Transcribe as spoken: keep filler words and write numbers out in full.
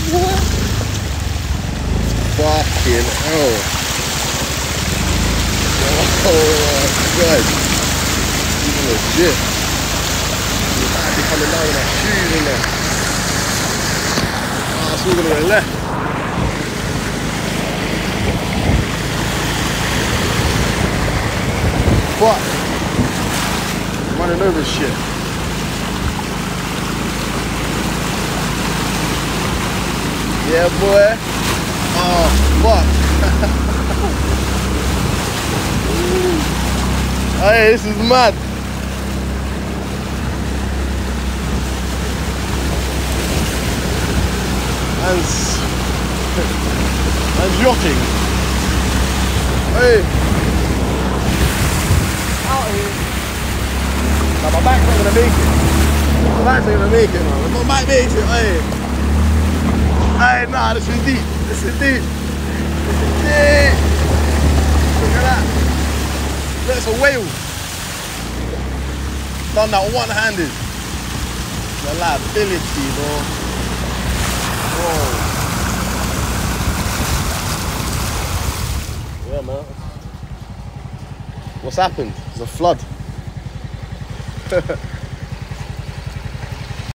boy. Fucking hell. Oh my god. These are legit. You might be coming down with that shoes in there. Oh, it's all gonna go left. Fuck. I'm running over shit. Yeah, boy. Oh, fuck. Hey, this is mad. And, and yachting. Hey. Out here. Now my back's not gonna make it. My back's not gonna make it, man. My back makes it, hey. Hey, nah, this is deep. This is deep. This is deep. Look at that. That's a whale. Done that one-handed. The liability, bro. Whoa. Yeah, man. What's happened? It's a flood.